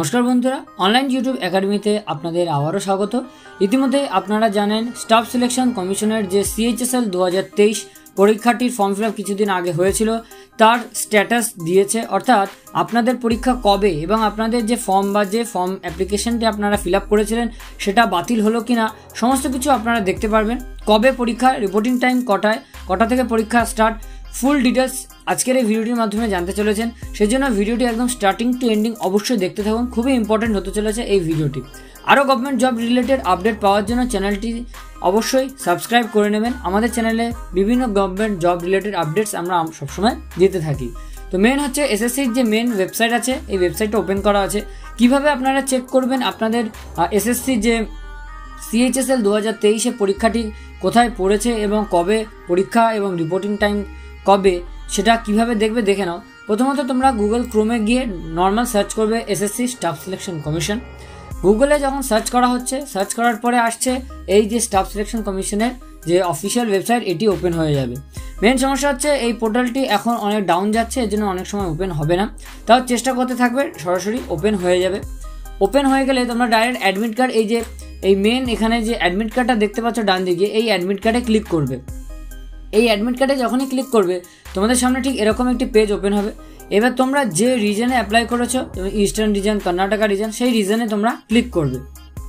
নমস্কার বন্ধুরা, online YouTube একাডেমিতে আপনাদের আবারও স্বাগত। ইতিমধ্যে আপনারা জানেন স্টাফ সিলেকশন কমিশনের যে সিএইচএসএল 2023 পরীক্ষাটির ফর্ম ফিল আপ কিছুদিন আগে হয়েছিল তার স্ট্যাটাস দিয়েছে, অর্থাৎ আপনাদের পরীক্ষা কবে এবং আপনাদের যে ফর্ম বা যে ফর্ম অ্যাপ্লিকেশনটি আপনারা ফিল আপ করেছিলেন সেটা বাতিল হলো কি না সমস্ত কিছু আপনারা দেখতে পারবেন। কবে পরীক্ষা, রিপোর্টিং টাইম কটা থেকে পরীক্ষা স্টার্ট, ফুল ডিটেলস আজকের এই ভিডিওটির মাধ্যমে জানতে চলেছেন। সেজন্য ভিডিওটি একদম স্টার্টিং টু এন্ডিং অবশ্যই দেখতে থাকুন, খুবই ইম্পর্টেন্ট হতে চলেছে এই ভিডিওটি। আরও গভর্নমেন্ট জব রিলেটেড আপডেট পাওয়ার জন্য চ্যানেলটি অবশ্যই সাবস্ক্রাইব করে নেবেন। আমাদের চ্যানেলে বিভিন্ন গভর্নমেন্ট জব রিলেটেড আপডেটস আমরা সবসময় দিতে থাকি। তো মেন হচ্ছে এসএসসির যে মেন ওয়েবসাইট আছে, এই ওয়েবসাইটটা ওপেন করা আছে। কিভাবে আপনারা চেক করবেন আপনাদের এসএসসি যে সিএইচএসএল 2023 পরীক্ষাটি কোথায় পড়েছে এবং কবে পরীক্ষা এবং রিপোর্টিং টাইম কবে, সেটা কিভাবে দেখবে দেখে নাও। প্রথমত তোমরা গুগল ক্রোমে গিয়ে নর্মাল সার্চ করবে এসএসসি স্টাফ সিলেকশন কমিশন। গুগলে যখন সার্চ করা হচ্ছে, সার্চ করার পরে আসছে এই যে স্টাফ সিলেকশন কমিশনের যে অফিসিয়াল ওয়েবসাইট, এটি ওপেন হয়ে যাবে। মেন সমস্যা হচ্ছে এই পোর্টালটি এখন অনেক ডাউন যাচ্ছে, এর জন্য অনেক সময় ওপেন হবে না। তাও চেষ্টা করতে থাকবে, সরাসরি ওপেন হয়ে যাবে। ওপেন হয়ে গেলে তোমরা ডাইরেক্ট অ্যাডমিট কার্ড, এই মেন এখানে যে অ্যাডমিট কার্ডটা দেখতে পাচ্ছ ডান দিকে, এই অ্যাডমিট কার্ডে ক্লিক করবে। এই অ্যাডমিট কার্ডে যখনই ক্লিক করবে তোমাদের সামনে ঠিক এরকম একটি পেজ ওপেন হবে। এবার তোমরা যে রিজনে অ্যাপ্লাই করেছো, ইস্টার্ন রিজন, কর্ণাটকা রিজন, সেই রিজনে তোমরা ক্লিক করবে।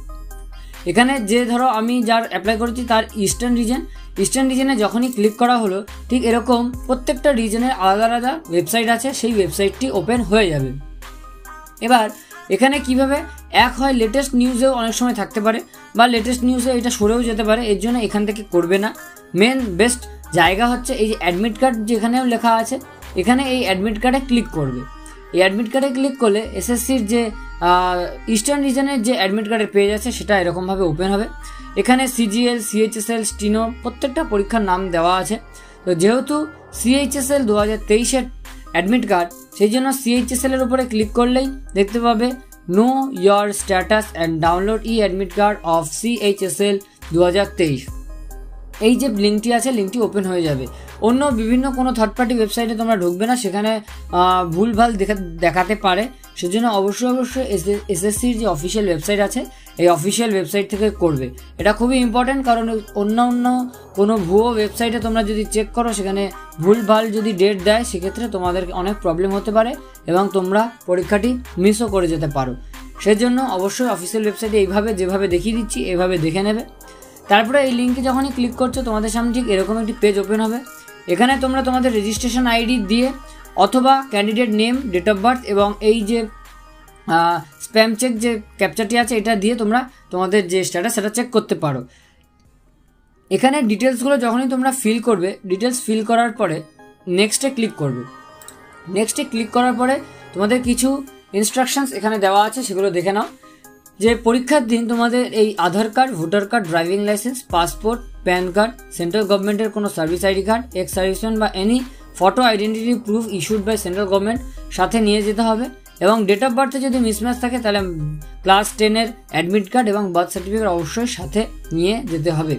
এখানে যে ধরো আমি যার অ্যাপ্লাই করেছি তার ইস্টার্ন রিজনে যখনই ক্লিক করা হলো ঠিক এরকম প্রত্যেকটা রিজনের আলাদা আলাদা ওয়েবসাইট আছে, সেই ওয়েবসাইটটি ওপেন হয়ে যাবে। এবার এখানে কিভাবে এক হয় লেটেস্ট নিউজেও অনেক সময় থাকতে পারে বা লেটেস্ট নিউজে এটা সরেও যেতে পারে, এর জন্য এখান থেকে করবে না। মেন বেস্ট জায়গা হচ্ছে এই যে অ্যাডমিট কার্ড যেখানেও লেখা আছে, এখানে এই অ্যাডমিট কার্ডে ক্লিক করবে। এই অ্যাডমিট কার্ডে ক্লিক করলে এসএসসির যে ইস্টার্ন রিজনের যে অ্যাডমিট কার্ডের পেজ আছে সেটা এরকমভাবে ওপেন হবে। এখানে সিজিএল, সিএইচএসএল, স্টিনো প্রত্যেকটা পরীক্ষার নাম দেওয়া আছে। তো যেহেতু সিএইচএসএল 2023 অ্যাডমিট কার্ড, সেই জন্য সিএইচএসএল এর উপরে ক্লিক করলেই দেখতে পাবে know your status and download e admit card of CHSL 2023। এই যে লিঙ্কটি আছে, লিঙ্কটি ওপেন হয়ে যাবে। অন্য বিভিন্ন কোনো থার্ড পার্টি ওয়েবসাইটে তোমরা ঢুকবে না, সেখানে ভুলভাল দেখাতে পারে। সেজন্য অবশ্যই এসএসসির যে অফিসিয়াল ওয়েবসাইট আছে, এই অফিসিয়াল ওয়েবসাইট থেকে করবে। এটা খুবই ইম্পর্টেন্ট, কারণ অন্য কোনো ভুয়ো ওয়েবসাইটে তোমরা যদি চেক করো, সেখানে ভুলভাল যদি ডেট দেয়, সেক্ষেত্রে তোমাদের অনেক প্রবলেম হতে পারে এবং তোমরা পরীক্ষাটি মিসও করে যেতে পারো। সেজন্য অবশ্যই অফিসিয়াল ওয়েবসাইটে এইভাবে যেভাবে দেখিয়ে দিচ্ছি এইভাবে দেখে নেবে। তারপরে এই লিঙ্কে যখনই ক্লিক করছো তোমাদের সামনে ঠিক এরকম একটি পেজ ওপেন হবে। এখানে তোমরা তোমাদের রেজিস্ট্রেশন আইডি দিয়ে অথবা candidate name, date of birth এবং এই যে স্প্যাম চেক যে ক্যাপচারটি আছে এটা দিয়ে তোমরা তোমাদের যে স্ট্যাটাস সেটা চেক করতে পারো। এখানে ডিটেলসগুলো যখনই তোমরা ফিল করবে, ডিটেলস ফিল করার পরে নেক্সটে ক্লিক করবে। নেক্সটে ক্লিক করার পরে তোমাদের কিছু ইনস্ট্রাকশনস এখানে দেওয়া আছে, সেগুলো দেখে নাও। যে পরীক্ষার দিন তোমাদের এই Aadhaar card, voter card, driving licence, passport, PAN card, central গভর্নমেন্টের কোনো service ID card, ex serviceman বা any photo identity proof issued by central government সাথে নিয়ে যেতে হবে। এবং ডেট অফ বার্থে যদি মিসম্যাচ থাকে তাহলে ক্লাস 10 অ্যাডমিট কার্ড এবং বার্থ সার্টিফিকেট অবশ্যই সাথে নিয়ে যেতে হবে।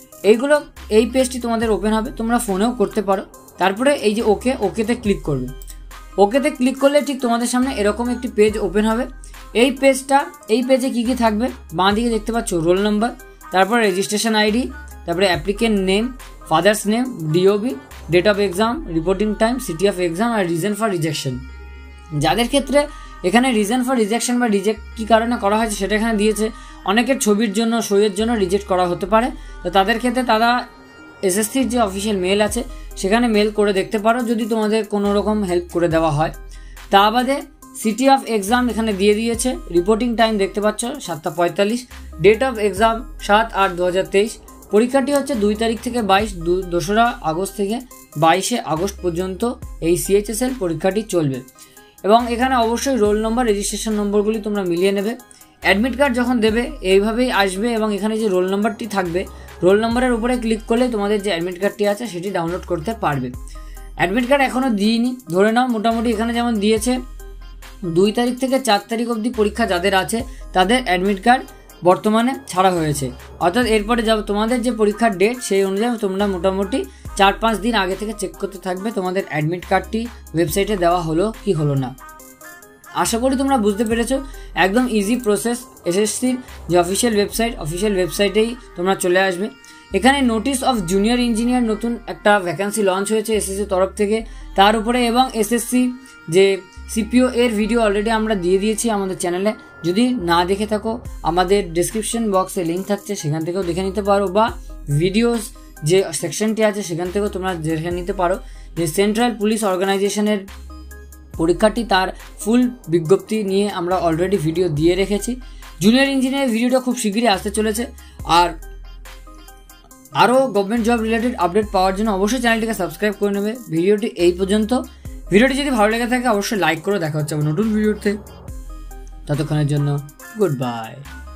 এই পেজটি তোমাদের ওপেন হবে, তোমরা ফোনেও করতে পারো। তারপরে এই যে ওকেতে ক্লিক করবে। ওকেতে ক্লিক করলে ঠিক তোমাদের সামনে এরকম একটি পেজ ওপেন হবে। এই পেজে কি থাকবে, বাঁ দিকে দেখতে পাচ্ছ রোল নাম্বার, তারপর রেজিস্ট্রেশন আইডি, তারপরে applicant name, father's name, DOB, date of exam, reporting time, city of exam আর রিজন ফর রিজেকশন। যাদের ক্ষেত্রে এখানে রিজন ফর রিজেকশন বা রিজেক্ট কী কারণে করা হয়েছে সেটা এখানে দিয়েছে। অনেকের ছবির জন্য, সইয়ের জন্য রিজেক্ট করা হতে পারে। তো তাদের ক্ষেত্রে তারা এসএসসির যে অফিসিয়াল মেল আছে সেখানে মেল করে দেখতে পারো, যদি তোমাদের কোনো রকম হেল্প করে দেওয়া হয়। তা বাদে সিটি অফ এক্সাম এখানে দিয়ে দিয়েছে। রিপোর্টিং টাইম দেখতে পাচ্ছ 7:45, ডেট অফ এক্সাম 7/8/2023। পরীক্ষাটি হচ্ছে 2 তারিখ থেকে 2রা আগস্ট থেকে 22শে আগস্ট পর্যন্ত এই সিএইচএসএল পরীক্ষাটি চলবে। এবং এখানে অবশ্যই রোল নম্বর, রেজিস্ট্রেশন নম্বরগুলি তোমরা মিলিয়ে নেবে। অ্যাডমিট কার্ড যখন দেবে এইভাবেই আসবে এবং এখানে যে রোল নম্বরটি থাকবে, রোল নম্বরের উপরে ক্লিক করলে তোমাদের যে অ্যাডমিট কার্ডটি আছে সেটি ডাউনলোড করতে পারবে। অ্যাডমিট কার্ড এখনও দিইনি ধরে নাও, মোটামুটি এখানে যেমন দিয়েছে 2 তারিখ থেকে 4 তারিখ অবধি পরীক্ষা যাদের আছে তাদের অ্যাডমিট কার্ড বর্তমানে ছাড়া হয়েছে। অর্থাৎ এরপরে তোমাদের যে পরীক্ষার ডেট সেই অনুযায়ী তোমরা মোটামুটি 4-5 দিন আগে থেকে চেক করতে থাকবে তোমাদের অ্যাডমিট কার্ডটি ওয়েবসাইটে দেওয়া হলো কি হলো না। আশা করি তোমরা বুঝতে পেরেছো। একদম ইজি প্রসেস, এসএসসির যে অফিসিয়াল ওয়েবসাইটেই তোমরা চলে আসবে। এখানে নোটিস অফ জুনিয়র ইঞ্জিনিয়ার নতুন একটা ভ্যাকেন্সি লঞ্চ হয়েছে এসএসসির তরফ থেকে, তার উপরে এবং এসএসসি যে সিপিও এর ভিডিও অলরেডি আমরা দিয়ে দিয়েছি আমাদের চ্যানেলে। যদি না দেখে থাকো আমাদের ডিসক্রিপশন বক্সে লিঙ্ক থাকছে, সেখান থেকেও দেখে নিতে পারো, বা ভিডিওস যে সেকশনটি আছে সেখান থেকেও তোমরা দেখে নিতে পারো। যে সেন্ট্রাল পুলিশ অর্গানাইজেশনের পরীক্ষাটি তার ফুল বিজ্ঞপ্তি নিয়ে আমরা অলরেডি ভিডিও দিয়ে রেখেছি। জুনিয়র ইঞ্জিনিয়ার ভিডিওটা খুব শীঘ্রই আসতে চলেছে। আর আরও গভর্নমেন্ট জব রিলেটেড আপডেট পাওয়ার জন্য অবশ্যই চ্যানেলটিকে সাবস্ক্রাইব করে নেবে। ভিডিওটি এই পর্যন্ত। ভিডিওটি যদি ভালো লেগে থাকে অবশ্যই লাইক করে দেখা হচ্ছে নতুন ভিডিওতে। ততক্ষণের জন্য গুড বাই।